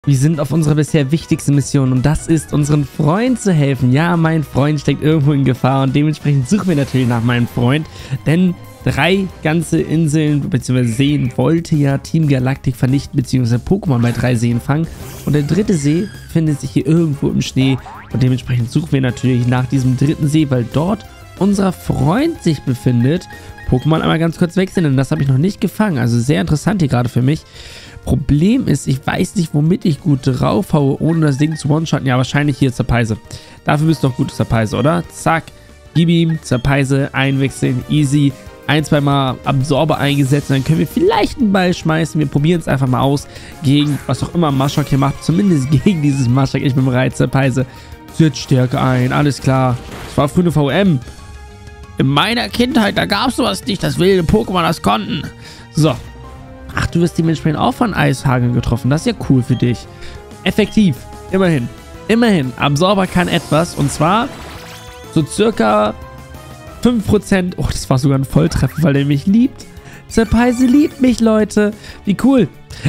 Wir sind auf unserer bisher wichtigsten Mission und das ist, unseren Freund zu helfen. Ja, mein Freund steckt irgendwo in Gefahr und dementsprechend suchen wir natürlich nach meinem Freund, denn 3 ganze Inseln bzw. Seen wollte ja Team Galactic vernichten bzw. Pokémon bei 3 Seen fangen und der 3. See findet sich hier irgendwo im Schnee und dementsprechend suchen wir natürlich nach diesem 3. See, weil dort unser Freund sich befindet. Pokémon einmal ganz kurz wechseln, denn das habe ich noch nicht gefangen, also sehr interessant hier gerade für mich. Problem ist, ich weiß nicht, womit ich gut draufhaue, ohne das Ding zu one-shotten. Ja, wahrscheinlich hier Zerpeise. Dafür bist du doch gut Zerpeise, oder? Zack, gib ihm, Zerpeise, einwechseln, easy. 1-2 Mal Absorber eingesetzt, dann können wir vielleicht einen Ball schmeißen. Wir probieren es einfach mal aus gegen, was auch immer Maschok hier macht. Zumindest gegen dieses Maschok. Ich bin bereit, Zerpeise. Setz Stärke ein, alles klar. Das war früher eine VM. In meiner Kindheit, da gab es sowas nicht, dass wilde Pokémon das konnten. So. Ach, du wirst dementsprechend auch von Eishageln getroffen. Das ist ja cool für dich. Effektiv. Immerhin. Immerhin. Absorber kann etwas. Und zwar so circa 5%. Oh, das war sogar ein Volltreffer, weil er mich liebt. Zerpeise liebt mich, Leute. Wie cool.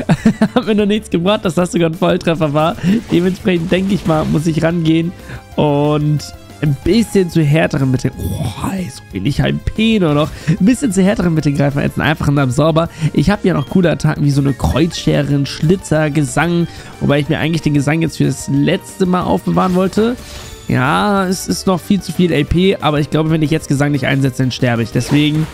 Hat mir noch nichts gebracht, dass das sogar ein Volltreffer war. Dementsprechend denke ich mal, muss ich rangehen und ein bisschen zu härteren Mitteln. Oh, so wenig HP nur noch. Ein bisschen zu härteren Mitteln greifen als einen einfachen Absorber. Ich habe ja noch coole Attacken wie so eine Kreuzschere, ein Schlitzer, Gesang. Wobei ich mir eigentlich den Gesang jetzt für das letzte Mal aufbewahren wollte. Ja, es ist noch viel zu viel AP, aber ich glaube, wenn ich jetzt Gesang nicht einsetze, dann sterbe ich. Deswegen,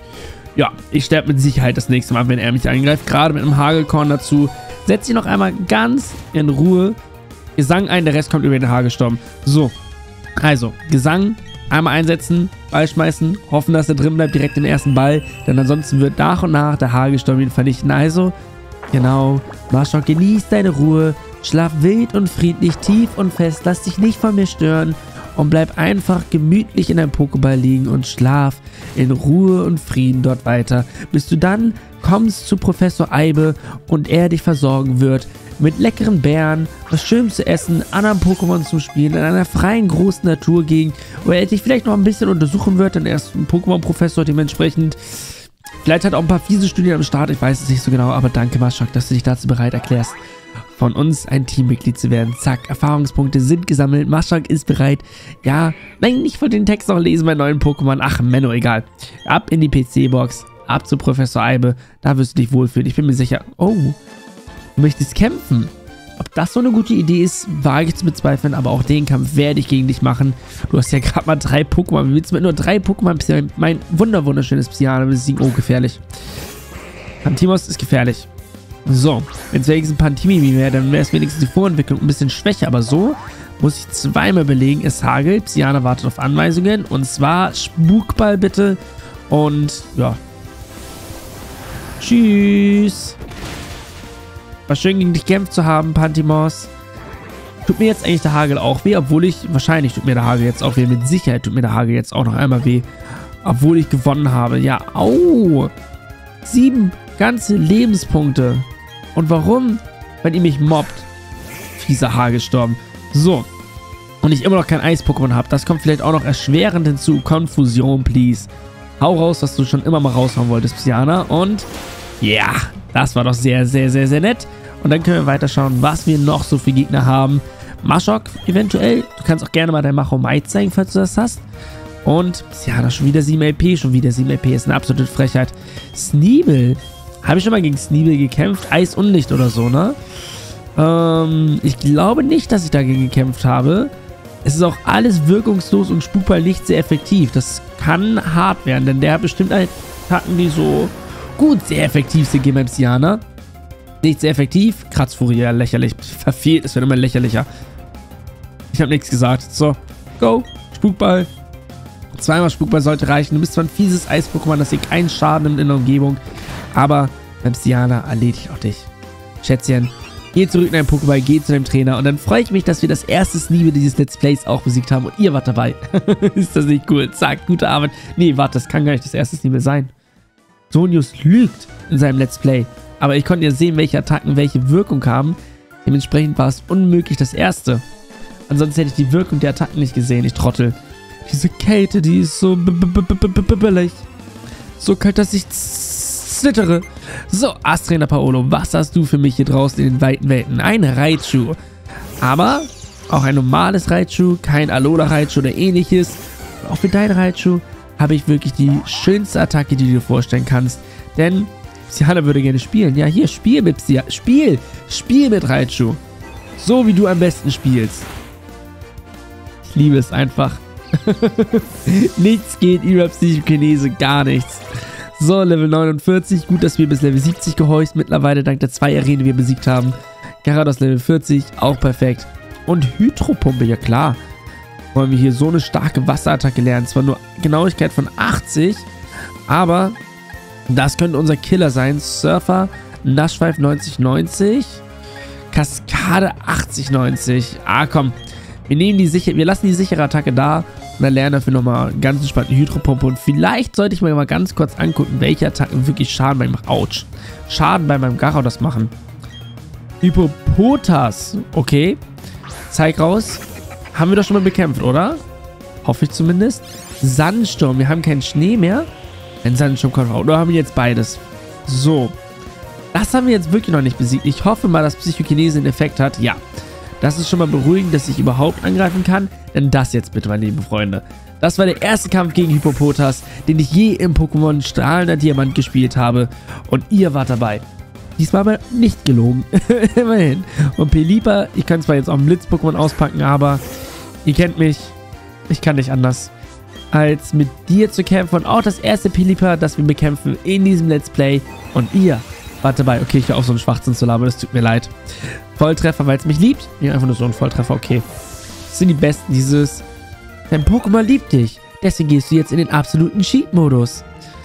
ja, ich sterbe mit Sicherheit das nächste Mal, wenn er mich angreift. Gerade mit einem Hagelkorn dazu. Setze ich noch einmal ganz in Ruhe Gesang ein, der Rest kommt über den Hagelsturm. So. Also, Gesang, einmal einsetzen, Ball schmeißen, hoffen, dass er drin bleibt, direkt den ersten Ball, denn ansonsten wird nach und nach der Hagelsturm ihn vernichten. Also, genau, Maschok, genieß deine Ruhe, schlaf wild und friedlich, tief und fest, lass dich nicht von mir stören und bleib einfach gemütlich in deinem Pokéball liegen und schlaf in Ruhe und Frieden dort weiter, bis du dann kommst zu Professor Eibe und er dich versorgen wird mit leckeren Beeren, was Schönes zu essen, anderen Pokémon zu spielen, in einer freien, großen Naturgegend, wo er dich vielleicht noch ein bisschen untersuchen wird, denn er ist ein Pokémon-Professor, dementsprechend vielleicht hat auch ein paar fiese Studien am Start, ich weiß es nicht so genau, aber danke Maschok, dass du dich dazu bereit erklärst, von uns ein Teammitglied zu werden. Zack, Erfahrungspunkte sind gesammelt, Maschok ist bereit. Ja, nein, ich wollte den Text noch lesen bei neuen Pokémon, ach, Menno, egal. Ab in die PC-Box, ab zu Professor Eibe, da wirst du dich wohlfühlen, ich bin mir sicher. Oh, du möchtest kämpfen. Ob das so eine gute Idee ist, wage ich zu bezweifeln, aber auch den Kampf werde ich gegen dich machen. Du hast ja gerade mal 3 Pokémon. Wie willst du mit nur 3 Pokémon mein wunderschönes Psyana besiegen? Oh, gefährlich. Pantimos ist gefährlich. So, wenn es wenigstens ein Pantimimi wäre, dann wäre es wenigstens die Vorentwicklung ein bisschen schwächer, aber so muss ich zweimal belegen. Es hagelt, Psyana wartet auf Anweisungen und zwar Spukball bitte und ja. Tschüss. War schön gegen dich gekämpft zu haben, Pantimos. Tut mir jetzt eigentlich der Hagel auch weh, obwohl wahrscheinlich tut mir der Hagel jetzt auch weh, mit Sicherheit tut mir der Hagel jetzt auch noch einmal weh, obwohl ich gewonnen habe. Ja, au. 7 ganze Lebenspunkte. Und warum? Weil ihr mich mobbt. Fieser Hagelsturm. So. Und ich immer noch kein Eis-Pokémon habe. Das kommt vielleicht auch noch erschwerend hinzu. Konfusion, please. Hau raus, was du schon immer mal raushauen wolltest, Psyana. Und ja, das war doch sehr, sehr, sehr, sehr nett. Und dann können wir weiterschauen, was wir noch so für Gegner haben. Maschok eventuell. Du kannst auch gerne mal dein Machomai zeigen, falls du das hast. Und Psyana schon wieder 7 LP. Schon wieder 7 LP. Ist eine absolute Frechheit. Sneebel. Habe ich schon mal gegen Sneebel gekämpft? Eis und Licht oder so, ne? Ich glaube nicht, dass ich dagegen gekämpft habe. Es ist auch alles wirkungslos und Spukball nicht sehr effektiv. Das kann hart werden, denn der hat bestimmt Attacken, die so gut sehr effektiv sind gegen meinen Psyana. Nicht sehr effektiv. Kratzfurie, ja, lächerlich. Verfehlt, es wird immer lächerlicher. Ich habe nichts gesagt. So, go. Spukball. 2-mal Spukball sollte reichen. Du bist zwar ein fieses Eis-Pokémon, das dir keinen Schaden nimmt in der Umgebung. Aber beim Psyana erledigt auch dich. Schätzchen, geh zurück in deinen Pokéball, geh zu deinem Trainer und dann freue ich mich, dass wir das erste Sneebel dieses Let's Plays auch besiegt haben und ihr wart dabei. Ist das nicht cool? Zack, gute Arbeit. Nee, warte, das kann gar nicht das erste Sneebel sein. Sonius lügt in seinem Let's Play. Aber ich konnte ja sehen, welche Attacken welche Wirkung haben. Dementsprechend war es unmöglich das erste. Ansonsten hätte ich die Wirkung der Attacken nicht gesehen, ich Trottel. Diese Kälte, die ist so billig. So kalt, dass ich zittere. So, Astrainer Paolo, was hast du für mich hier draußen in den weiten Welten? Ein Raichu. Aber auch ein normales Raichu, kein Alola Raichu oder ähnliches. Und auch für dein Raichu habe ich wirklich die schönste Attacke, die du dir vorstellen kannst. Denn Psyana würde gerne spielen. Ja, hier, spiel mit Psyana. Spiel mit Raichu. So wie du am besten spielst. Ich liebe es einfach. Nichts geht über Psychokinese, gar nichts. So, Level 49. Gut, dass wir bis Level 70 gehorcht mittlerweile, dank der 2 Arenen, die wir besiegt haben. Gyarados Level 40, auch perfekt. Und Hydropumpe, ja klar. Wollen wir hier so eine starke Wasserattacke lernen. Zwar nur Genauigkeit von 80, aber das könnte unser Killer sein. Surfer, Naschweif 90-90, Kaskade 80-90. Ah, komm. Wir lassen die sichere Attacke da und dann lernen dafür nochmal ganz entspannt die Hydropumpe. Und vielleicht sollte ich mir mal ganz kurz angucken, welche Attacken wirklich Schaden bei meinem Gyarados machen. Hippopotas. Okay. Zeig raus. Haben wir doch schon mal bekämpft, oder? Hoffe ich zumindest. Sandsturm. Wir haben keinen Schnee mehr. Ein Sandsturm kommt auch. Oder haben wir jetzt beides? So. Das haben wir jetzt wirklich noch nicht besiegt. Ich hoffe mal, dass Psychokinese einen Effekt hat. Ja. Das ist schon mal beruhigend, dass ich überhaupt angreifen kann. Denn das jetzt bitte, meine lieben Freunde. Das war der erste Kampf gegen Hippopotas, den ich je im Pokémon Strahlender Diamant gespielt habe. Und ihr wart dabei. Diesmal aber nicht gelogen. Immerhin. Und Pelipper, ich kann zwar jetzt auch ein Blitz-Pokémon auspacken, aber ihr kennt mich. Ich kann nicht anders, als mit dir zu kämpfen. Und auch das erste Pelipper, das wir bekämpfen in diesem Let's Play. Und ihr wart dabei. Okay, ich höre auf so einen Schwachsinn zu labern, das tut mir leid. Volltreffer, weil es mich liebt. Ja, einfach nur so ein Volltreffer, okay. Das sind die besten, dieses... Dein Pokémon liebt dich. Deswegen gehst du jetzt in den absoluten Cheat-Modus.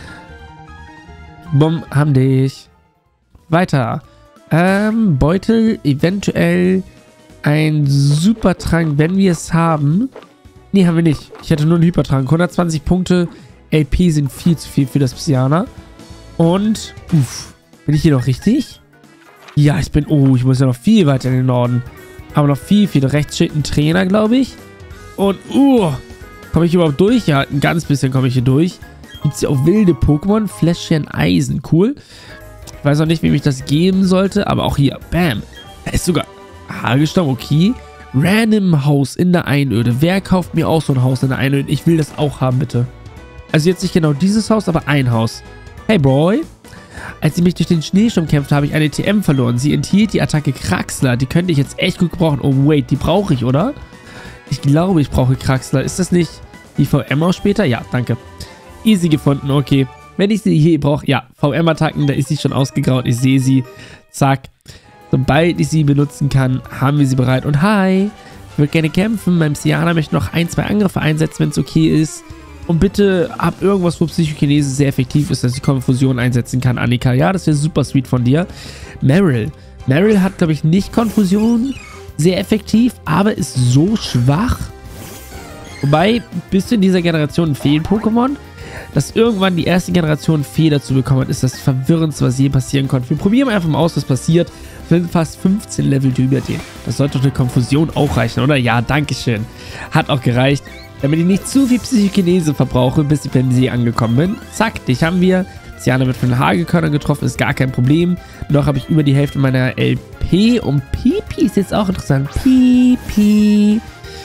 Bumm, haben dich. Weiter. Beutel, eventuell ein Supertrank, wenn wir es haben. Nee, haben wir nicht. Ich hätte nur einen Hypertrank. 120 Punkte LP sind viel zu viel für das Psyana. Und, bin ich hier noch richtig? Ja, ich muss ja noch viel weiter in den Norden. Aber noch viel. Rechts steht ein Trainer, glaube ich. Und, komme ich überhaupt durch? Ja, ein ganz bisschen komme ich hier durch. Gibt es hier auch wilde Pokémon? Fläschchen Eisen, cool. Ich weiß auch nicht, wem ich das geben sollte, aber auch hier, bam. Da ist sogar Hagelstamm, okay. Random Haus in der Einöde. Wer kauft mir auch so ein Haus in der Einöde? Ich will das auch haben, bitte. Also jetzt nicht genau dieses Haus, aber ein Haus. Hey, Boy. Als ich mich durch den Schneesturm kämpfte, habe ich eine TM verloren. Sie enthielt die Attacke Kraxler. Die könnte ich jetzt echt gut gebrauchen. Oh, wait, die brauche ich, oder? Ich glaube, ich brauche Kraxler. Ist das nicht die VM auch später? Ja, danke. Easy gefunden, okay. Wenn ich sie hier brauche, ja, VM-Attacken, da ist sie schon ausgegraut. Ich sehe sie. Zack. Sobald ich sie benutzen kann, haben wir sie bereit. Und hi, ich würde gerne kämpfen. Mein Psyana möchte noch 1, 2 Angriffe einsetzen, wenn es okay ist. Und bitte hab irgendwas, wo Psychokinese sehr effektiv ist, dass ich Konfusion einsetzen kann, Annika. Ja, das wäre super sweet von dir. Meryl. Meryl hat, glaube ich, nicht Konfusion sehr effektiv, aber ist so schwach. Wobei, bis zu dieser Generation fehlen Pokémon. Dass irgendwann die erste Generation Fehler zu bekommen hat, ist das Verwirrendste, was je passieren konnte. Wir probieren einfach mal aus, was passiert. Wir sind fast 15 Level drüber den. Das sollte doch eine Konfusion auch reichen, oder? Ja, dankeschön. Hat auch gereicht. Damit ich nicht zu viel Psychokinese verbrauche, bis ich beim See angekommen bin. Zack, dich haben wir. Psyana wird von den Hagelkörnern getroffen, ist gar kein Problem. Noch habe ich über die Hälfte meiner LP. Und Pipi ist jetzt auch interessant. Pipi.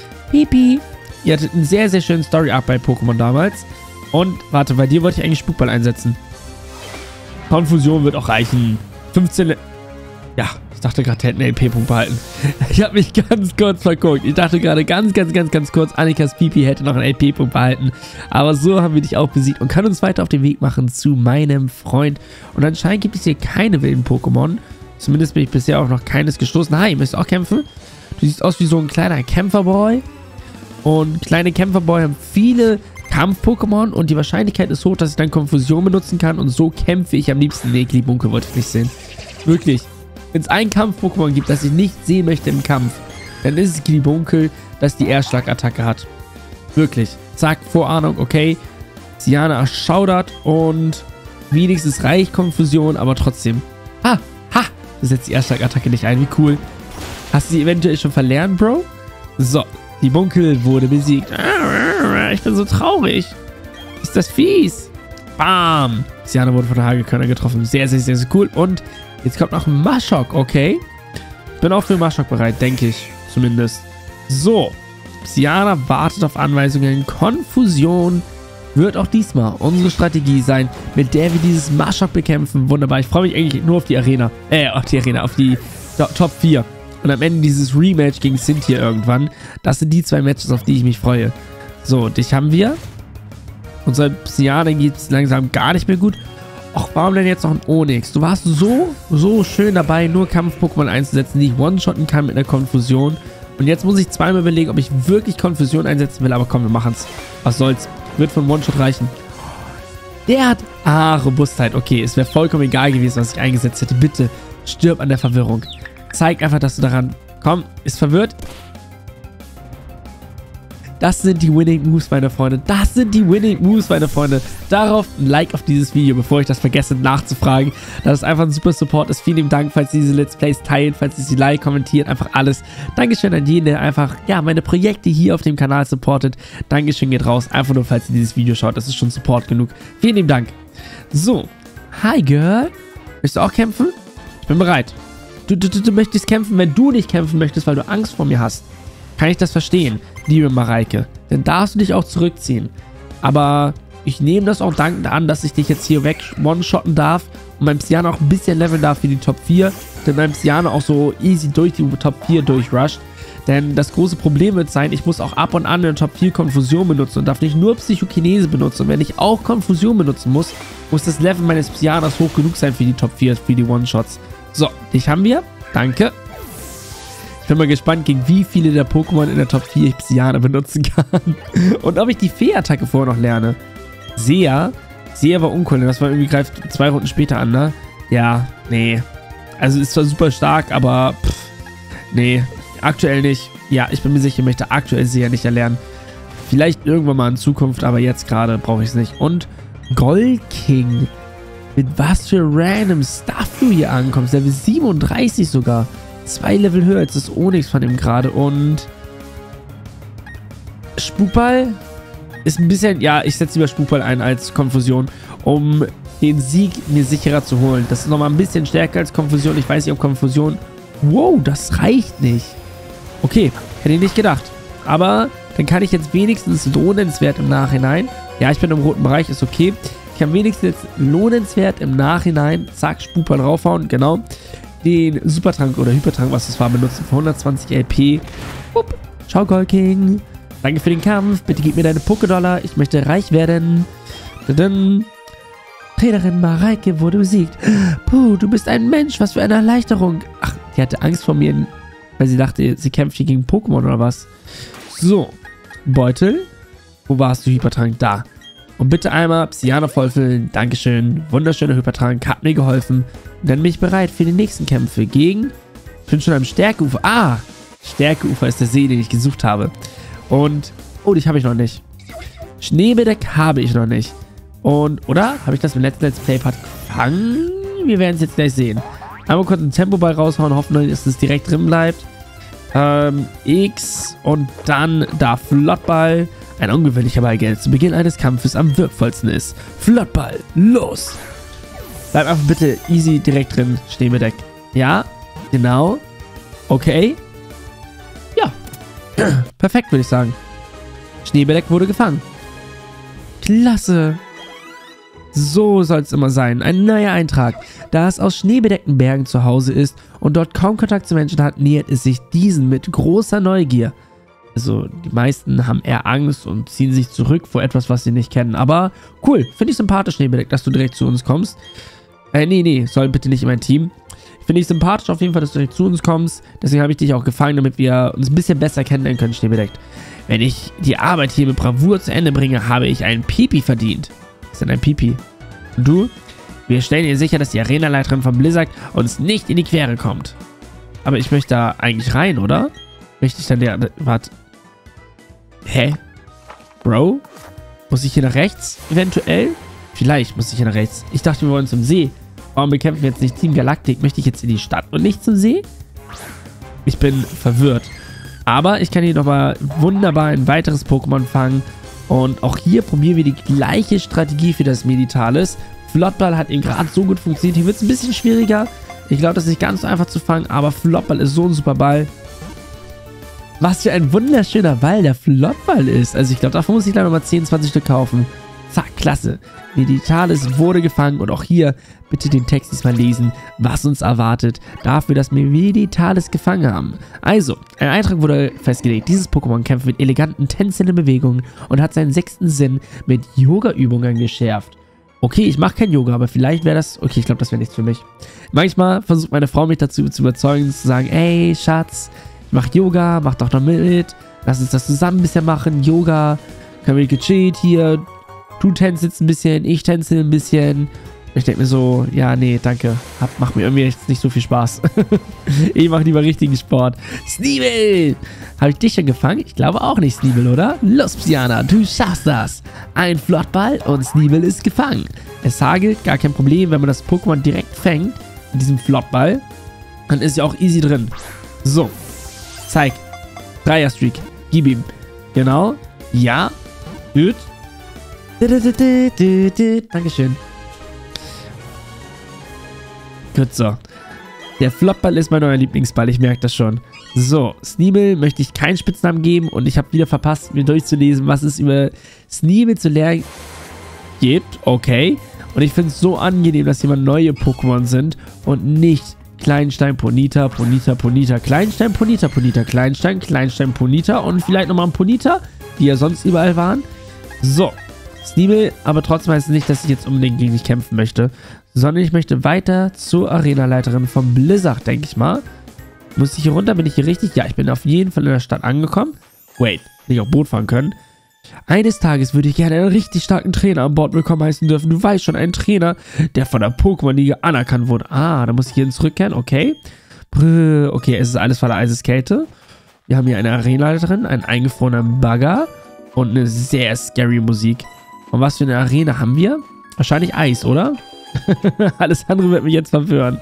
Ihr hattet einen sehr, sehr schönen Story-Arc bei Pokémon damals. Und, warte, bei dir wollte ich eigentlich Spukball einsetzen. Konfusion wird auch reichen. 15... Ja, ich dachte gerade, der hätte einen LP-Punkt behalten. Ich habe mich ganz kurz verguckt. Ich dachte gerade ganz kurz, Annikas Pipi hätte noch einen LP-Punkt behalten. Aber so haben wir dich auch besiegt und können uns weiter auf den Weg machen zu meinem Freund. Und anscheinend gibt es hier keine wilden Pokémon. Zumindest bin ich bisher auch noch keines gestoßen. Hi, ihr müsst auch kämpfen. Du siehst aus wie so ein kleiner Kämpferboy. Und kleine Kämpferboy haben viele Kampf-Pokémon und die Wahrscheinlichkeit ist hoch, dass ich dann Konfusion benutzen kann und so kämpfe ich am liebsten. Nee, Glibunke wollte ich nicht sehen. Wirklich. Wenn es ein Kampf-Pokémon gibt, das ich nicht sehen möchte im Kampf, dann ist es Glibunke, das die Erstschlagattacke hat. Wirklich. Zack, Vorahnung, okay. Psyana erschaudert und wenigstens reicht Konfusion, aber trotzdem. Du setzt die Erstschlagattacke nicht ein, wie cool. Hast du sie eventuell schon verlernt, Bro? So, Glibunke wurde besiegt. Ich bin so traurig. Ist das fies? Bam! Psyana wurde von der Hagelkörner getroffen. Sehr, sehr, sehr, sehr cool. Und jetzt kommt noch ein Maschok, okay? Ich bin auch für Maschok bereit, denke ich. Zumindest. So. Psyana wartet auf Anweisungen. Konfusion wird auch diesmal unsere Strategie sein, mit der wir dieses Maschok bekämpfen. Wunderbar. Ich freue mich eigentlich nur auf die Arena. Auf die Top 4. Und am Ende dieses Rematch gegen Cynthia irgendwann. Das sind die 2 Matches, auf die ich mich freue. So, dich haben wir. Unser Psyana geht es langsam gar nicht mehr gut. Och, warum denn jetzt noch ein Onyx? Du warst so schön dabei, nur Kampf-Pokémon einzusetzen, die ich one-shotten kann mit einer Konfusion. Und jetzt muss ich zweimal überlegen, ob ich wirklich Konfusion einsetzen will. Aber komm, wir machen's. Was soll's. Wird von One-Shot reichen. Der hat... Robustheit. Okay, es wäre vollkommen egal gewesen, was ich eingesetzt hätte. Bitte, stirb an der Verwirrung. Zeig einfach, dass du daran... Komm, ist verwirrt. Das sind die Winning Moves, meine Freunde. Das sind die Winning Moves, meine Freunde. Darauf ein Like auf dieses Video, bevor ich das vergesse nachzufragen. Das ist einfach ein super Support ist. Vielen lieben Dank, falls ihr diese Let's Plays teilt, falls ihr sie like, kommentiert, einfach alles. Dankeschön an jeden, der einfach, ja, meine Projekte hier auf dem Kanal supportet. Dankeschön geht raus, einfach nur, falls ihr dieses Video schaut. Das ist schon Support genug. Vielen lieben Dank. So. Hi, Girl. Möchtest du auch kämpfen? Ich bin bereit. Du möchtest kämpfen, wenn du nicht kämpfen möchtest, weil du Angst vor mir hast. Kann ich das verstehen, liebe Mareike. Dann darfst du dich auch zurückziehen. Aber ich nehme das auch dankend an, dass ich dich jetzt hier weg one-shotten darf und mein Psyana auch ein bisschen leveln darf für die Top 4. Denn mein Psyana auch so easy durch die Top 4 durchrusht. Denn das große Problem wird sein, ich muss auch ab und an in der Top 4 Konfusion benutzen und darf nicht nur Psychokinese benutzen. Und wenn ich auch Konfusion benutzen muss das Level meines Psyanas hoch genug sein für die Top 4, für die One-Shots. So, dich haben wir. Danke. Ich bin mal gespannt, gegen wie viele der Pokémon in der Top 4 ich Psyana benutzen kann. Und ob ich die Fee-Attacke vorher noch lerne. Sea war uncool, das war irgendwie greift 2 Runden später an, ne? Ja, nee. Also ist zwar super stark, aber nee, aktuell nicht. Ja, ich bin mir sicher, ich möchte aktuell Sea nicht erlernen. Vielleicht irgendwann mal in Zukunft, aber jetzt gerade brauche ich es nicht. Und Golking. Mit was für random Stuff du hier ankommst. Level 37 sogar. 2 Level höher als das Onyx von ihm gerade. Und Spukball ist ein bisschen... Ja, ich setze lieber Spukball ein als Konfusion, um den Sieg mir sicherer zu holen. Das ist nochmal ein bisschen stärker als Konfusion. Ich weiß nicht, ob Konfusion... Wow, das reicht nicht. Okay, hätte ich nicht gedacht. Aber dann kann ich jetzt wenigstens lohnenswert im Nachhinein... Ja, ich bin im roten Bereich, ist okay. Ich kann wenigstens jetzt lohnenswert im Nachhinein... Zack, Spukball draufhauen, genau. Den Supertrank oder Hypertrank, was das war, benutzen für 120 LP. Upp. Ciao, Golking. Danke für den Kampf. Bitte gib mir deine Pokédollar. Ich möchte reich werden. Trainerin Mareike wurde besiegt. Puh, du bist ein Mensch. Was für eine Erleichterung. Ach, die hatte Angst vor mir, weil sie dachte, sie kämpft hier gegen Pokémon oder was. So. Beutel. Wo warst du, Hypertrank? Da. Und bitte einmal Psyana vollfüllen. Dankeschön. Wunderschöner Hypertrank. Hat mir geholfen. Und dann bin ich bereit für die nächsten Kämpfe gegen... Ich bin schon am Stärkeufer. Ah! Stärkeufer ist der See, den ich gesucht habe. Und... Oh, dich habe ich noch nicht. Schneebedeck habe ich noch nicht. Und... Oder? Habe ich das im letzten Let's Play-Part gefangen? Wir werden es jetzt gleich sehen. Einmal kurz einen Tempoball raushauen. Hoffen, dass es direkt drin bleibt. X. Und dann da Flottball. Ein ungewöhnlicher Ball, der zu Beginn eines Kampfes am wirkvollsten ist. Flottball, los! Bleib einfach bitte easy direkt drin, Schneebedeck. Ja, genau. Okay. Ja. Perfekt, würde ich sagen. Schneebedeck wurde gefangen. Klasse. So soll es immer sein. Ein neuer Eintrag. Da es aus schneebedeckten Bergen zu Hause ist und dort kaum Kontakt zu Menschen hat, nähert es sich diesen mit großer Neugier. Also, die meisten haben eher Angst und ziehen sich zurück vor etwas, was sie nicht kennen. Aber cool, finde ich sympathisch, Schneebedeck, dass du direkt zu uns kommst. Nee, soll bitte nicht in mein Team. Finde ich sympathisch auf jeden Fall, dass du direkt zu uns kommst. Deswegen habe ich dich auch gefangen, damit wir uns ein bisschen besser kennenlernen können, Schneebedeck. Wenn ich die Arbeit hier mit Bravour zu Ende bringe, habe ich einen Pipi verdient. Was ist denn ein Pipi? Und du? Wir stellen dir sicher, dass die Arenaleiterin von Blizzard uns nicht in die Quere kommt. Aber ich möchte da eigentlich rein, oder? Möchte ich dann der... Warte. Hä? Bro? Muss ich hier nach rechts? Eventuell? Vielleicht muss ich hier nach rechts. Ich dachte, wir wollen zum See. Warum bekämpfen wir jetzt nicht Team Galactic? Möchte ich jetzt in die Stadt und nicht zum See? Ich bin verwirrt. Aber ich kann hier nochmal wunderbar ein weiteres Pokémon fangen. Und auch hier probieren wir die gleiche Strategie für das Meditalis. Flottball hat eben gerade so gut funktioniert. Hier wird es ein bisschen schwieriger. Ich glaube, das ist nicht ganz so einfach zu fangen, aber Flottball ist so ein super Ball. Was für ein wunderschöner Ball der Flottball ist. Also ich glaube, davon muss ich gleich nochmal 10, 20 Stück kaufen. Zack, klasse. Meditalis wurde gefangen und auch hier bitte den Text diesmal lesen, was uns erwartet, dafür, dass wir Meditalis gefangen haben. Also, ein Eintrag wurde festgelegt. Dieses Pokémon kämpft mit eleganten, tänzelnden Bewegungen und hat seinen 6. Sinn mit Yoga-Übungen geschärft. Okay, ich mache kein Yoga, aber vielleicht wäre das... Okay, ich glaube, das wäre nichts für mich. Manchmal versucht meine Frau mich dazu zu überzeugen, zu sagen, ey, Schatz, ich mache Yoga, mach doch noch mit. Lass uns das zusammen ein bisschen machen. Yoga, können wir gechillt hier. Du tänzelst ein bisschen, ich tänzel ein bisschen. Ich denke mir so, ja, nee, danke. Macht mir irgendwie jetzt nicht so viel Spaß. Ich mache lieber richtigen Sport. Sneebel! Habe ich dich schon gefangen? Ich glaube auch nicht, Sneebel, oder? Los, Psyana, du schaffst das. Ein Flottball und Sneebel ist gefangen. Es hagelt, gar kein Problem, wenn man das Pokémon direkt fängt, mit diesem Flottball, dann ist ja auch easy drin. So, zeig. Dreier-Streak. Gib ihm. Genau. Ja. Gut. Dankeschön. Gut, so. Der Flottball ist mein neuer Lieblingsball, ich merke das schon. So, Sneebel möchte ich keinen Spitznamen geben und ich habe wieder verpasst, mir durchzulesen, was es über Sneebel zu lernen gibt. Okay. Und ich finde es so angenehm, dass hier mal neue Pokémon sind und nicht Kleinstein, Ponyta, Ponyta, Ponyta, Kleinstein, Ponyta, Ponyta, Kleinstein, Kleinstein, Ponyta und vielleicht nochmal ein Ponyta, die ja sonst überall waren. So. Sneebel, aber trotzdem heißt es nicht, dass ich jetzt unbedingt gegen dich kämpfen möchte, sondern ich möchte weiter zur Arenaleiterin von Blizzard, denke ich mal. Muss ich hier runter? Bin ich hier richtig? Ja, ich bin auf jeden Fall in der Stadt angekommen. Wait, hätte ich auch Boot fahren können. Eines Tages würde ich gerne einen richtig starken Trainer an Bord willkommen heißen dürfen. Du weißt schon, einen Trainer, der von der Pokémon-Liga anerkannt wurde. Ah, da muss ich hier zurückkehren, okay. Okay, es ist alles voller Eiseskälte. Wir haben hier eine Arenaleiterin, einen eingefrorenen Bagger und eine sehr scary Musik. Und was für eine Arena haben wir? Wahrscheinlich Eis, oder? Alles andere wird mich jetzt verwirren.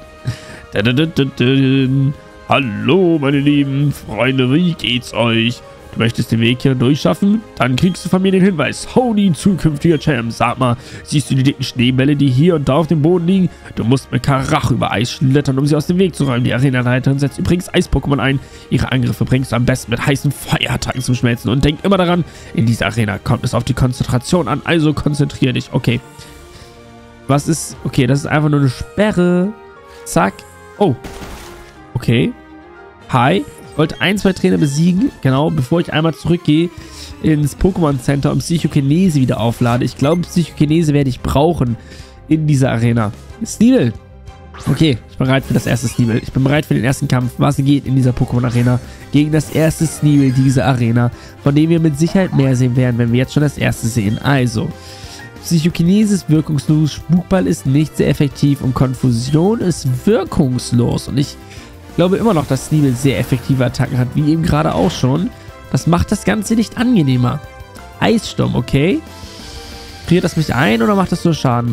Hallo, meine lieben Freunde, wie geht's euch? Du möchtest den Weg hier durchschaffen? Dann kriegst du von mir den Hinweis. Honi, zukünftiger Champ. Sag mal, siehst du die dicken Schneebälle, die hier und da auf dem Boden liegen? Du musst mit Karacho über Eis schlittern, um sie aus dem Weg zu räumen. Die Arenaleiterin setzt übrigens Eis-Pokémon ein. Ihre Angriffe bringst du am besten mit heißen Feuerattacken zum Schmelzen. Und denk immer daran, in dieser Arena kommt es auf die Konzentration an. Also konzentrier dich. Okay. Was ist... Okay, das ist einfach nur eine Sperre. Zack. Oh. Okay. Hi. Ich wollte 1, 2 Trainer besiegen, genau, bevor ich einmal zurückgehe ins Pokémon Center und Psychokinese wieder auflade. Ich glaube, Psychokinese werde ich brauchen in dieser Arena. Sneebel. Okay, ich bin bereit für das erste Sneebel. Ich bin bereit für den ersten Kampf. Was geht in dieser Pokémon Arena gegen das erste Sneebel dieser Arena, von dem wir mit Sicherheit mehr sehen werden, wenn wir jetzt schon das erste sehen. Also, Psychokinese ist wirkungslos, Spukball ist nicht sehr effektiv und Konfusion ist wirkungslos. Und ich glaube immer noch, dass Sneebel sehr effektive Attacken hat, wie eben gerade auch schon. Das macht das Ganze nicht angenehmer. Eissturm, okay. Friert das mich ein oder macht das nur Schaden?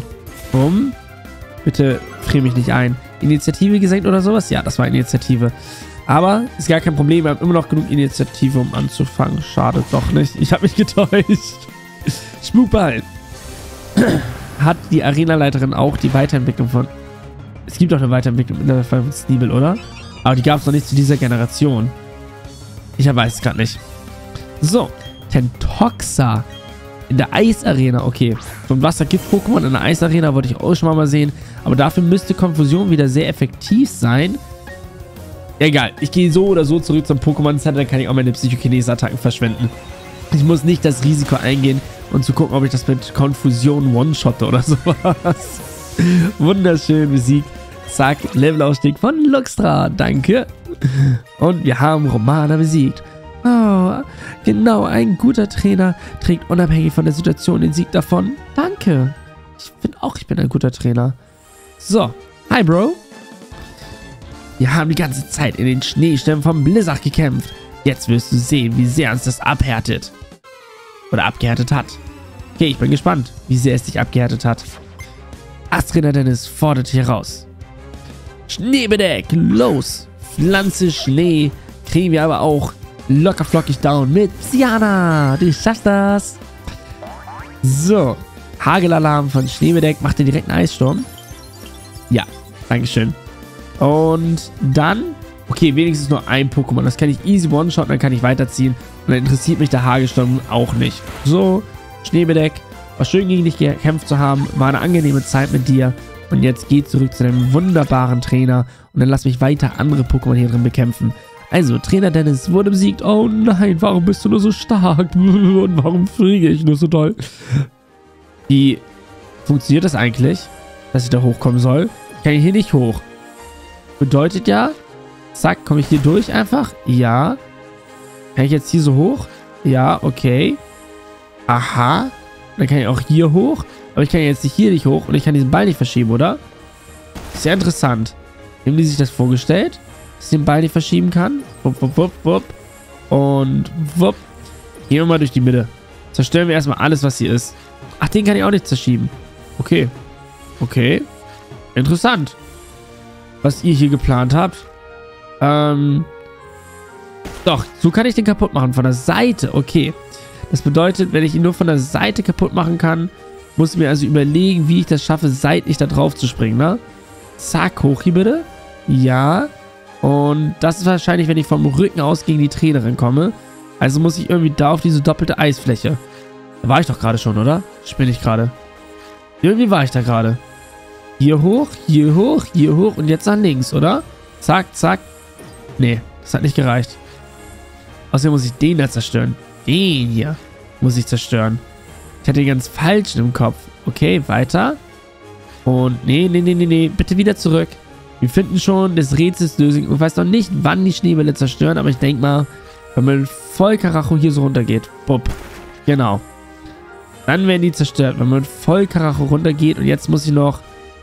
Bitte frier mich nicht ein. Initiative gesenkt oder sowas? Ja, das war Initiative. Aber ist gar kein Problem. Wir haben immer noch genug Initiative, um anzufangen. Schade doch nicht. Ich habe mich getäuscht. Spukball. Hat die Arenaleiterin auch die Weiterentwicklung von... Es gibt doch eine Weiterentwicklung in der Fall von Sneebel, oder? Aber die gab es noch nicht zu dieser Generation. Ich weiß es gerade nicht. So, Tentoxa in der Eisarena. Okay, so ein Wassergift-Pokémon in der Eisarena wollte ich auch schon mal sehen. Aber dafür müsste Konfusion wieder sehr effektiv sein. Egal, ich gehe so oder so zurück zum Pokémon Center, dann kann ich auch meine Psychokinese-Attacken verschwenden. Ich muss nicht das Risiko eingehen und zu gucken, ob ich das mit Konfusion one-shotte oder sowas. Wunderschön besiegt. Zack, Levelausstieg von Luxtra. Danke. Und wir haben Romana besiegt. Oh, genau, ein guter Trainer trägt unabhängig von der Situation den Sieg davon. Danke. Ich finde auch, ich bin ein guter Trainer. So, hi Bro. Wir haben die ganze Zeit in den Schneestämmen von Blizzard gekämpft. Jetzt wirst du sehen, wie sehr uns das abhärtet. Oder abgehärtet hat. Okay, ich bin gespannt, wie sehr es dich abgehärtet hat. Astrainer Dennis fordert dich heraus. Schneebedeck, los! Pflanze, Schnee, kriegen wir aber auch locker flockig down mit Psyana. Du schaffst das. So. Hagelalarm von Schneebedeck. Macht ihr direkt einen Eissturm? Ja. Dankeschön. Und dann... Okay, wenigstens nur ein Pokémon. Das kann ich easy one-shotten, dann kann ich weiterziehen. Und dann interessiert mich der Hagelsturm auch nicht. So, Schneebedeck. War schön gegen dich gekämpft zu haben. War eine angenehme Zeit mit dir. Und jetzt geh zurück zu deinem wunderbaren Trainer. Und dann lass mich weiter andere Pokémon hier drin bekämpfen. Also, Trainer Dennis wurde besiegt. Oh nein, warum bist du nur so stark? Und warum fliege ich nur so toll? Wie funktioniert das eigentlich, dass ich da hochkommen soll? Ich kann hier nicht hoch. Bedeutet ja, zack, komme ich hier durch einfach? Ja. Kann ich jetzt hier so hoch? Ja, okay. Aha. Dann kann ich auch hier hoch. Aber ich kann jetzt hier nicht hoch und ich kann diesen Ball nicht verschieben, oder? Sehr interessant. Wie haben die sich das vorgestellt? Dass ich den Ball nicht verschieben kann? Wupp, wupp, wupp, wupp. Und wupp. Gehen wir mal durch die Mitte. Zerstören wir erstmal alles, was hier ist. Ach, den kann ich auch nicht zerschieben. Okay. Okay. Interessant. Was ihr hier geplant habt. Doch, so kann ich den kaputt machen. Von der Seite. Okay. Das bedeutet, wenn ich ihn nur von der Seite kaputt machen kann, muss ich mir also überlegen, wie ich das schaffe, seitlich da drauf zu springen, ne? Zack, hoch hier bitte. Ja. Und das ist wahrscheinlich, wenn ich vom Rücken aus gegen die Trainerin komme. Also muss ich irgendwie da auf diese doppelte Eisfläche. Da war ich doch gerade schon, oder? Spinne ich gerade. Irgendwie war ich da gerade. Hier hoch, hier hoch, hier hoch und jetzt nach links, oder? Zack, zack. Nee, das hat nicht gereicht. Außerdem muss ich den da zerstören. Den hier muss ich zerstören. Ich hatte den ganz falsch im Kopf. Okay, weiter. Und nee, nee, nee, nee, nee. Bitte wieder zurück. Wir finden schon des Rätsels Lösung. Ich weiß noch nicht, wann die Schneebälle zerstören, aber ich denke mal, wenn man voll Karacho hier so runtergeht. Bupp. Genau. Dann werden die zerstört, wenn man voll Karacho runtergeht. Und jetzt muss ich noch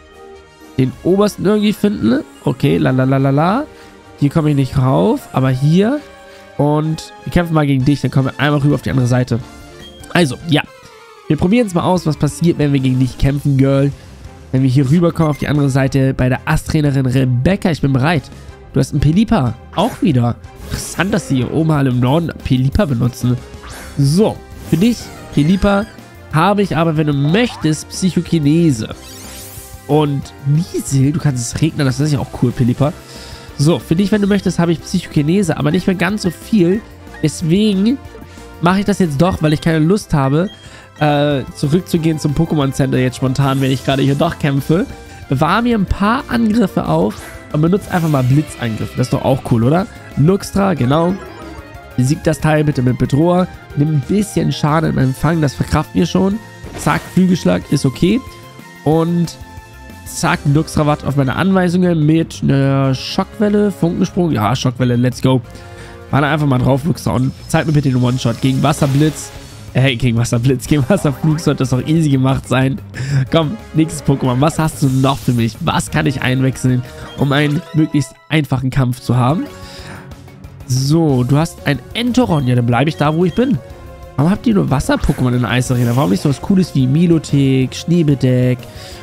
den obersten irgendwie finden. Okay, lalalala. Hier komme ich nicht rauf, aber hier. Und wir kämpfen mal gegen dich, dann kommen wir einmal rüber auf die andere Seite. Also, ja. Wir probieren es mal aus, was passiert, wenn wir gegen dich kämpfen, Girl. Wenn wir hier rüberkommen auf die andere Seite bei der Asttrainerin Rebecca. Ich bin bereit. Du hast einen Pelipper. Auch wieder. Interessant, dass sie hier oben alle im Norden Pelipper benutzen. So, für dich, Pelipper, habe ich aber, wenn du möchtest, Psychokinese. Und Niesel, du kannst es regnen, das ist ja auch cool, Pelipper. So, für dich, wenn du möchtest, habe ich Psychokinese, aber nicht mehr ganz so viel. Deswegen mache ich das jetzt doch, weil ich keine Lust habe, zurückzugehen zum Pokémon Center jetzt spontan, wenn ich gerade hier doch kämpfe. Bewahre mir ein paar Angriffe auf und benutze einfach mal Blitzangriffe. Das ist doch auch cool, oder? Luxtra, genau. Besiegt das Teil bitte mit Bedroher. Nimm ein bisschen Schaden im Empfang, das verkraften wir schon. Zack, Flügelschlag ist okay. Und zack, Luxtra wartet auf meine Anweisungen mit einer Schockwelle, Funkensprung. Ja, Schockwelle, let's go. Warte einfach mal drauf, Luxtra. Und zeig mir bitte den One-Shot gegen Wasserblitz. Gegen Wasserblitz, gegen Wasserflug sollte das doch easy gemacht sein. Komm, nächstes Pokémon. Was hast du noch für mich? Was kann ich einwechseln, um einen möglichst einfachen Kampf zu haben? So, du hast ein Entoron. Ja, dann bleibe ich da, wo ich bin. Warum habt ihr nur Wasser-Pokémon in der Eisarena? Warum nicht so was Cooles wie Milotic, Schneebedeck?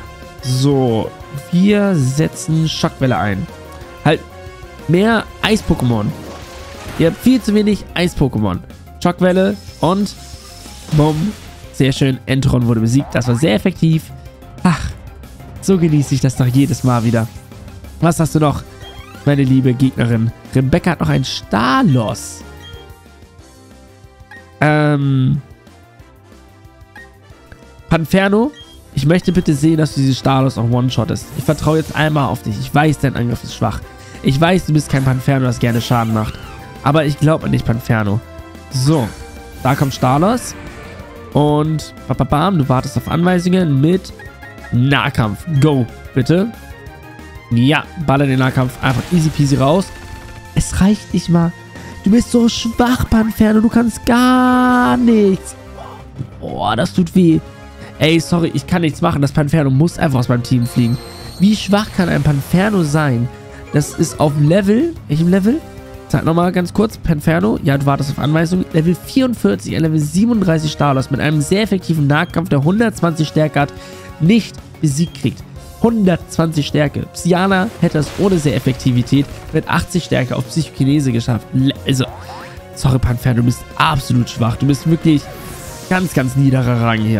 So, wir setzen Schockwelle ein. Halt, mehr Eis-Pokémon. Ihr habt viel zu wenig Eis-Pokémon. Schockwelle und bumm. Sehr schön, Entoron wurde besiegt. Das war sehr effektiv. Ach, so genieße ich das doch jedes Mal wieder. Was hast du noch, meine liebe Gegnerin? Rebecca hat noch ein Stalos. Panferno, ich möchte bitte sehen, dass du diese Stalos auch one-shottest. Ich vertraue jetzt einmal auf dich. Ich weiß, dein Angriff ist schwach. Ich weiß, du bist kein Panferno, das gerne Schaden macht. Aber ich glaube an dich, Panferno. So, da kommt Stalos. Und bababam, du wartest auf Anweisungen mit Nahkampf. Go, bitte. Ja, baller den Nahkampf einfach easy peasy raus. Es reicht nicht mal. Du bist so schwach, Panferno. Du kannst gar nichts. Oh, das tut weh. Ey, sorry, ich kann nichts machen. Das Panferno muss einfach aus meinem Team fliegen. Wie schwach kann ein Panferno sein? Das ist auf Level. Welchem Level? Sag nochmal ganz kurz. Panferno. Ja, du wartest auf Anweisung. Level 44, Level 37 Stalos mit einem sehr effektiven Nahkampf, der 120 Stärke hat, nicht besiegt kriegt. 120 Stärke. Psyana hätte es ohne sehr Effektivität mit 80 Stärke auf Psychokinese geschafft. Also, sorry Panferno, du bist absolut schwach. Du bist wirklich ganz, ganz niederer Rang hier.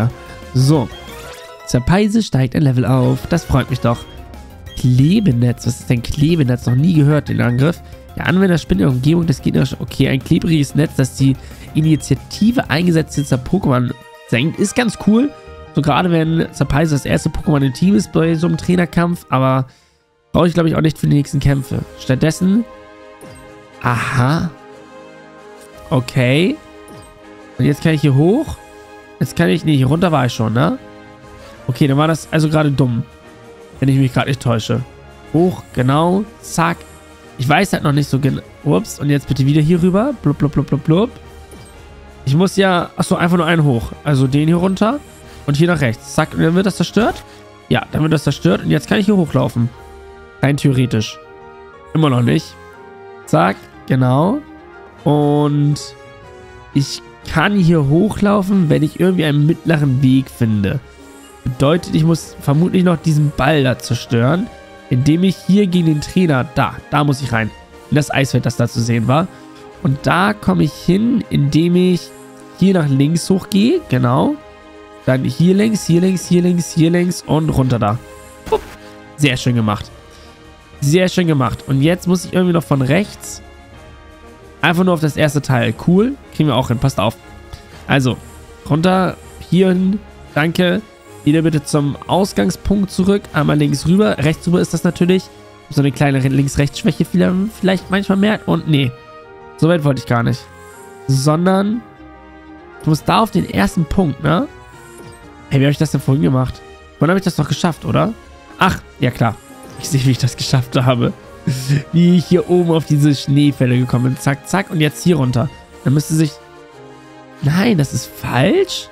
So. Zerpeise steigt ein Level auf. Das freut mich doch. Klebenetz. Was ist denn Klebenetz? Noch nie gehört, den Angriff. Der Anwender spinnt in der Umgebung des Gegners. Okay, ein klebriges Netz, das die Initiative eingesetzter Pokémon senkt. Ist ganz cool. So gerade wenn Zerpeise das erste Pokémon im Team ist bei so einem Trainerkampf. Aber brauche ich, glaube ich, auch nicht für die nächsten Kämpfe. Stattdessen... Aha. Okay. Und jetzt kann ich hier hoch. Jetzt kann ich... Nee, hier runter war ich schon, ne? Okay, dann war das also gerade dumm. Wenn ich mich gerade nicht täusche. Hoch, genau. Zack. Ich weiß halt noch nicht so genau. Ups. Und jetzt bitte wieder hier rüber. Blub, blub, blub, blub, blub. Ich muss ja... Achso, einfach nur einen hoch. Also den hier runter. Und hier nach rechts. Zack. Und dann wird das zerstört. Ja, dann wird das zerstört. Und jetzt kann ich hier hochlaufen. Rein theoretisch. Immer noch nicht. Zack. Genau. Und ich kann hier hochlaufen, wenn ich irgendwie einen mittleren Weg finde. Bedeutet, ich muss vermutlich noch diesen Ball da zerstören, indem ich hier gegen den Trainer, da muss ich rein, in das Eisfeld, das da zu sehen war. Und da komme ich hin, indem ich hier nach links hochgehe, genau. Dann hier längs, hier längs, hier längs, hier längs und runter da. Pup. Sehr schön gemacht. Sehr schön gemacht. Und jetzt muss ich irgendwie noch von rechts einfach nur auf das erste Teil. Cool. Kriegen wir auch hin. Passt auf. Also, runter, hier hin. Danke. Wieder bitte zum Ausgangspunkt zurück. Einmal links rüber. Rechts rüber ist das natürlich. So eine kleine Links-Rechts-Schwäche vielleicht manchmal merkt. Und nee. So weit wollte ich gar nicht. Sondern ich muss da auf den ersten Punkt, ne? Hey, wie habe ich das denn vorhin gemacht? Vorhin habe ich das doch geschafft, oder? Ach, ja klar. Ich sehe, wie ich das geschafft habe. Wie ich hier oben auf diese Schneefälle gekommen bin. Zack, zack. Und jetzt hier runter. Dann müsste sich... Nein, das ist falsch.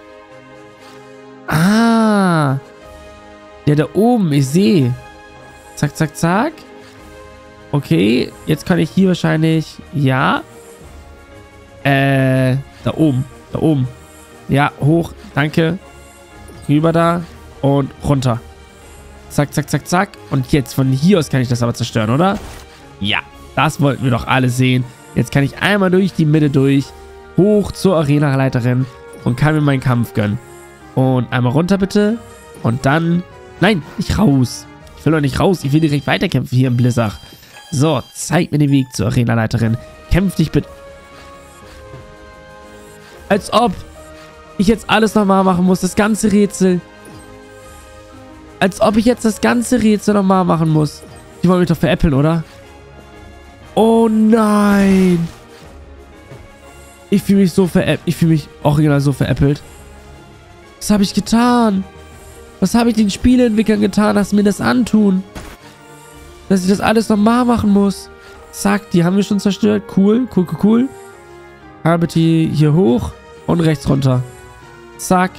Ah. Ja, da oben. Ich sehe. Zack, zack, zack. Okay. Jetzt kann ich hier wahrscheinlich... Ja. Da oben. Da oben. Ja, hoch. Danke. Rüber da. Und runter. Zack, zack, zack, zack. Und jetzt von hier aus kann ich das aber zerstören, oder? Ja, das wollten wir doch alle sehen. Jetzt kann ich einmal durch die Mitte durch, hoch zur Arena-Leiterin und kann mir meinen Kampf gönnen. Und einmal runter bitte. Und dann... Nein, nicht raus. Ich will doch nicht raus. Ich will direkt weiterkämpfen hier im Blizzard. So, zeig mir den Weg zur Arena-Leiterin. Kämpf dich bitte... Als ob ich jetzt alles nochmal machen muss. Das ganze Rätsel. Als ob ich jetzt das ganze Rätsel nochmal machen muss. Die wollen mich doch veräppeln, oder? Oh nein. Ich fühle mich so veräppelt. Ich fühle mich original so veräppelt. Was habe ich getan? Was habe ich den Spieleentwicklern getan, dass sie mir das antun? Dass ich das alles nochmal machen muss. Zack, die haben wir schon zerstört. Cool, cool, cool, cool. Bitte hier hoch und rechts runter. Zack.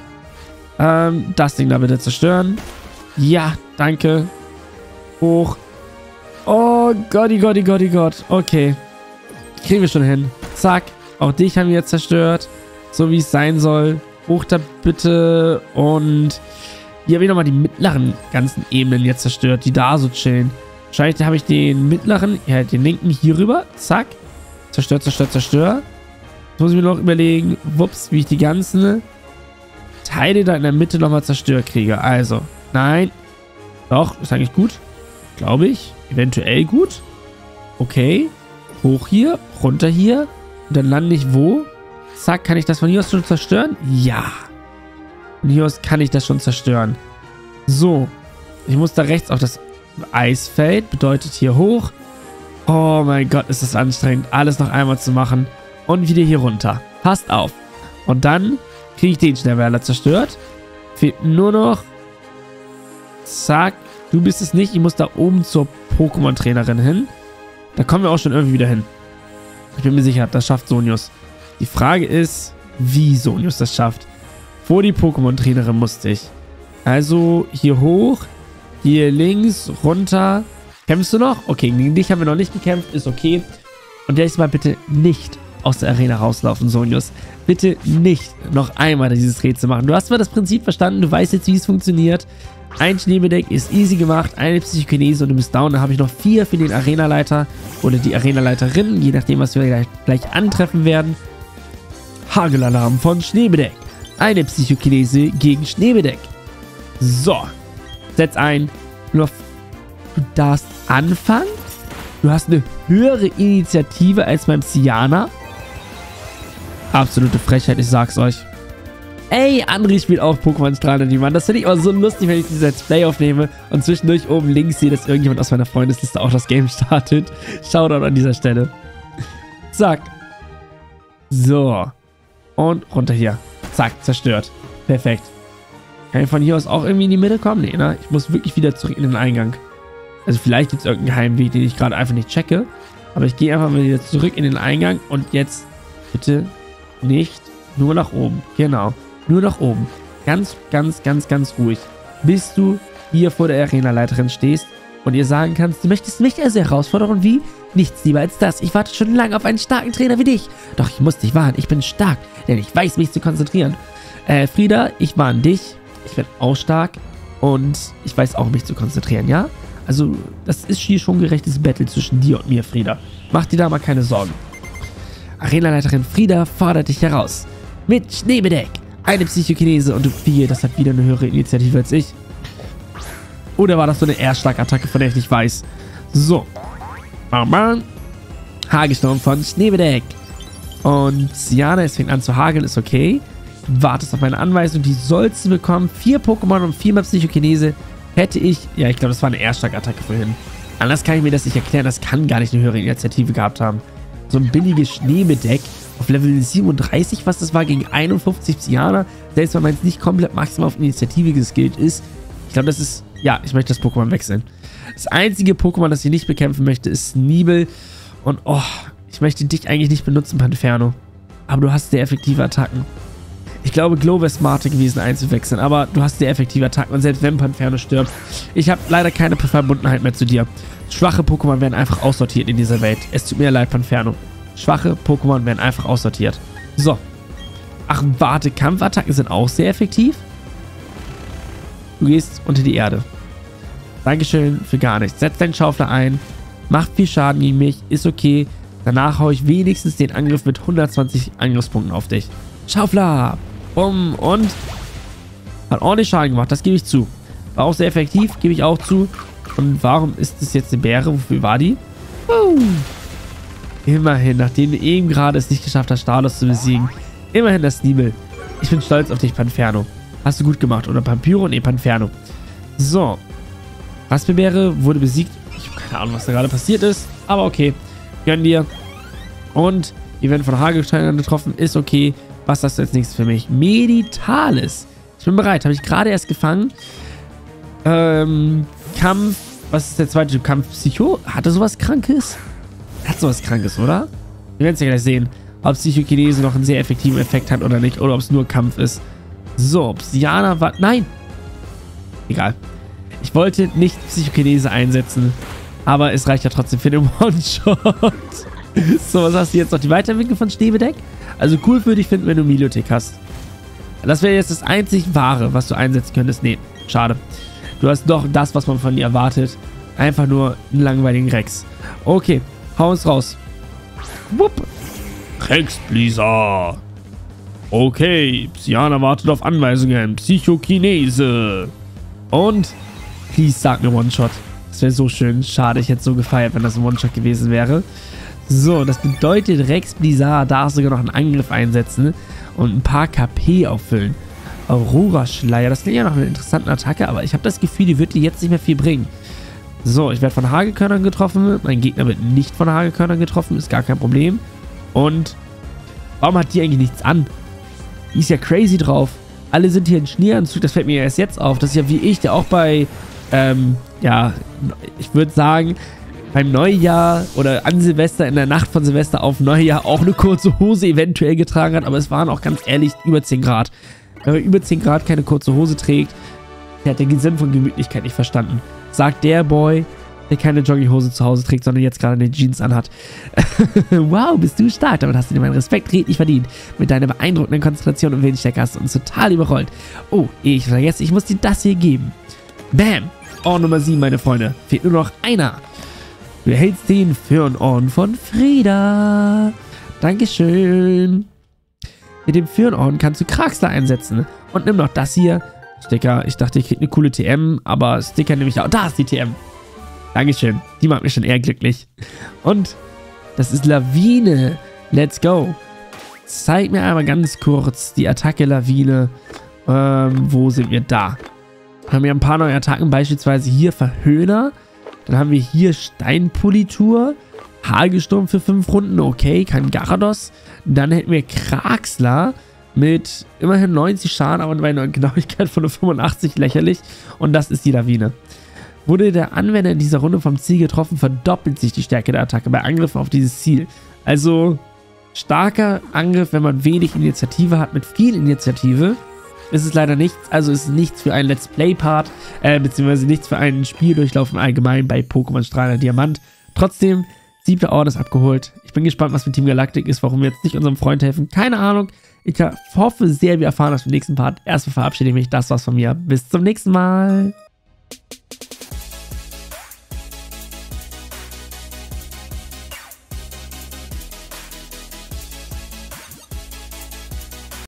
Das Ding da bitte zerstören. Ja, danke. Hoch. Oh Gott, oh Gott, oh Gott, oh Gott. Okay. Kriegen wir schon hin. Zack. Auch dich haben wir jetzt zerstört. So wie es sein soll. Hoch da bitte. Und hier habe ich nochmal die mittleren ganzen Ebenen jetzt zerstört, die da so chillen. Wahrscheinlich habe ich den mittleren, ja, den linken hier rüber. Zack. Zerstört, zerstört, zerstört. Jetzt muss ich mir noch überlegen, wups, wie ich die ganzen Teile da in der Mitte nochmal zerstört kriege. Also, nein. Doch, ist eigentlich gut. Glaube ich. Eventuell gut. Okay. Hoch hier, runter hier. Und dann lande ich wo? Zack, kann ich das von hier aus schon zerstören? Ja. Von hier aus kann ich das schon zerstören. So. Ich muss da rechts auf das Eisfeld. Bedeutet hier hoch. Oh mein Gott, ist das anstrengend, alles noch einmal zu machen. Und wieder hier runter. Passt auf. Und dann kriege ich den Schnellweiler zerstört. Fehlt nur noch... Zack. Du bist es nicht. Ich muss da oben zur Pokémon-Trainerin hin. Da kommen wir auch schon irgendwie wieder hin. Ich bin mir sicher, das schafft Sonius. Die Frage ist, wie Sonius das schafft. Vor die Pokémon-Trainerin musste ich. Also hier hoch. Hier links, runter. Kämpfst du noch? Okay, gegen dich haben wir noch nicht gekämpft. Ist okay. Und jetzt mal bitte nicht aus der Arena rauslaufen, Sonius. Bitte nicht noch einmal dieses Rätsel machen. Du hast zwar das Prinzip verstanden. Du weißt jetzt, wie es funktioniert. Ein Schneebedeck ist easy gemacht. Eine Psychokinese und du bist down. Da habe ich noch 4 für den Arenaleiter. Oder die Arenaleiterin. Je nachdem, was wir gleich antreffen werden. Hagelalarm von Schneebedeck. eine Psychokinese gegen Schneebedeck. So. Setz ein. Du darfst anfangen. Du hast eine höhere Initiative als beim Psyana. Absolute Frechheit, ich sag's euch. Ey, André spielt auch Pokémon Strahlender Diamant. Das finde ich immer so lustig, wenn ich dieses Let's Play aufnehme und zwischendurch oben links sehe, dass irgendjemand aus meiner Freundesliste auch das Game startet. Shoutout an dieser Stelle. Zack. So. Und runter hier. Zack, zerstört. Perfekt. Kann ich von hier aus auch irgendwie in die Mitte kommen? Nee, ne? Ich muss wirklich wieder zurück in den Eingang. Also vielleicht gibt es irgendeinen Geheimweg, den ich gerade einfach nicht checke. Aber ich gehe einfach mal wieder zurück in den Eingang und jetzt bitte nicht nur nach oben. Genau. Nur nach oben. Ganz, ganz, ganz, ganz ruhig. Bis du hier vor der Arenaleiterin stehst und ihr sagen kannst, du möchtest mich also herausfordern und wie? Nichts lieber als das. Ich warte schon lange auf einen starken Trainer wie dich. Doch ich muss dich warnen. Ich bin stark, denn ich weiß, mich zu konzentrieren. Frieda, ich warne dich. Ich werde auch stark und ich weiß auch, mich zu konzentrieren, ja? Also, das ist hier schon ein gerechtes Battle zwischen dir und mir, Frieda. Mach dir da mal keine Sorgen. Arenaleiterin Frieda fordert dich heraus. Mit Schneebedeck. Eine Psychokinese und du das hat wieder eine höhere Initiative als ich. Oder war das so eine Erstschlagattacke, von der ich nicht weiß? So. Hagelsturm von Schneebedeck. Und Psyana, es fängt an zu hageln, ist okay. Du wartest auf meine Anweisung, die sollst du bekommen. 4 Pokémon und 4 mal Psychokinese. Hätte ich, ja, ich glaube, das war eine Erstschlagattacke vorhin. Anders kann ich mir das nicht erklären, das kann gar nicht eine höhere Initiative gehabt haben. So ein billiges Schneebedeck auf Level 37, was das war, gegen 51 Psyana. Selbst wenn man jetzt nicht komplett maximal auf Initiative geskillt ist. Ich glaube, das ist, ja, ich möchte das Pokémon wechseln. Das einzige Pokémon, das ich nicht bekämpfen möchte, ist Sneebel. Und, oh, ich möchte dich eigentlich nicht benutzen, Panferno. Aber du hast sehr effektive Attacken. Ich glaube, Glow wäre smarter gewesen einzuwechseln, aber du hast sehr effektive Attacken und selbst wenn Panferno stirbt, ich habe leider keine Verbundenheit mehr zu dir. Schwache Pokémon werden einfach aussortiert in dieser Welt. Es tut mir leid, Panferno. Schwache Pokémon werden einfach aussortiert. So. Ach, warte, Kampfattacken sind auch sehr effektiv. Du gehst unter die Erde. Dankeschön für gar nichts. Setz deinen Schaufler ein. Macht viel Schaden gegen mich. Ist okay. Danach haue ich wenigstens den Angriff mit 120 Angriffspunkten auf dich. Schaufler. Bumm. Und hat ordentlich Schaden gemacht. Das gebe ich zu. War auch sehr effektiv. Gebe ich auch zu. Und warum ist das jetzt eine Beere? Wofür war die? Immerhin, nachdem du eben gerade es nicht geschafft hast, Stalos zu besiegen. Immerhin das Sneebel. Ich bin stolz auf dich, Panferno. Hast du gut gemacht. Oder Pampyro? Nee, Panferno. So. Raspberbeere wurde besiegt. Ich habe keine Ahnung, was da gerade passiert ist. Aber okay. Gönn dir. Und wir werden von Hagelsteinen getroffen. Ist okay. Was hast du als nächstes für mich? Meditalis. Ich bin bereit. Habe ich gerade erst gefangen. Kampf. Was ist der zweite Typ? Kampf Psycho? Hat er sowas Krankes? Hat sowas Krankes, oder? Wir werden es ja gleich sehen, ob Psychokinese noch einen sehr effektiven Effekt hat oder nicht. Oder ob es nur Kampf ist. So, Psyana war... Nein! Egal. Ich wollte nicht Psychokinese einsetzen. Aber es reicht ja trotzdem für den One-Shot. So, was hast du jetzt noch? Die Weiterentwicklung von Schneebedeck? Also cool würde ich finden, wenn du Milotic hast. Das wäre jetzt das einzig Wahre, was du einsetzen könntest. Nee, schade. Du hast doch das, was man von dir erwartet. Einfach nur einen langweiligen Rex. Okay, hau uns raus. Wupp. Rex-Blizzard. Okay, Psyana wartet auf Anweisungen. Psychokinese. Und, please sag mir One-Shot. Das wäre so schön. Schade, ich hätte so gefeiert, wenn das ein One-Shot gewesen wäre. So, das bedeutet, Rex-Blizzard darf sogar noch einen Angriff einsetzen und ein paar KP auffüllen. Aurora-Schleier, das klingt ja noch eine interessante Attacke, aber ich habe das Gefühl, die wird dir jetzt nicht mehr viel bringen. So, ich werde von Hagelkörnern getroffen. Mein Gegner wird nicht von Hagelkörnern getroffen, ist gar kein Problem. Und warum hat die eigentlich nichts an? Die ist ja crazy drauf. Alle sind hier in Schneeanzug, das fällt mir erst jetzt auf. Das ist ja wie ich, der auch bei, ja, ich würde sagen, beim Neujahr oder an Silvester, in der Nacht von Silvester auf Neujahr auch eine kurze Hose eventuell getragen hat. Aber es waren auch ganz ehrlich über 10 Grad. Wenn man über 10 Grad keine kurze Hose trägt, der hat den Sinn von Gemütlichkeit nicht verstanden. Sagt der Boy, der keine Jogginghose zu Hause trägt, sondern jetzt gerade eine Jeans anhat. Wow, bist du stark. Damit hast du dir meinen Respekt redlich verdient. Mit deiner beeindruckenden Konzentration und Willensstärke hast du uns total überrollt. Oh, ich vergesse, ich muss dir das hier geben. Bam. Orden Nummer 7, meine Freunde. Fehlt nur noch einer. Du erhältst den Firnorden von Frieda. Dankeschön. mit dem Firnorden kannst du Kraxler einsetzen. Und nimm noch das hier. Sticker, ich dachte, ich krieg eine coole TM, aber Sticker nehme ich auch. Da ist die TM. Dankeschön. Die macht mich schon eher glücklich. Und das ist Lawine. Let's go. Zeig mir einmal ganz kurz die Attacke Lawine. Wo sind wir da? Wir haben hier ein paar neue Attacken, beispielsweise hier Verhöhner. Dann haben wir hier Steinpolitur. Hagelsturm für 5 Runden, okay, kein Garados. Dann hätten wir Kraxler mit immerhin 90 Schaden, aber bei einer Genauigkeit von 85, lächerlich. Und das ist die Lawine. Wurde der Anwender in dieser Runde vom Ziel getroffen, verdoppelt sich die Stärke der Attacke bei Angriffen auf dieses Ziel. Also starker Angriff, wenn man wenig Initiative hat. Mit viel Initiative ist es leider nichts. Also ist es nichts für einen Let's Play-Part, beziehungsweise nichts für einen Spieldurchlauf im Allgemeinen bei Pokémon Strahlender Diamant. Trotzdem, 7. Orden ist abgeholt. Ich bin gespannt, was mit Team Galactic ist, warum wir jetzt nicht unserem Freund helfen. Keine Ahnung. Ich hoffe sehr, wir erfahren das im nächsten Part. Erstmal verabschiede ich mich. Das war's von mir. Bis zum nächsten Mal.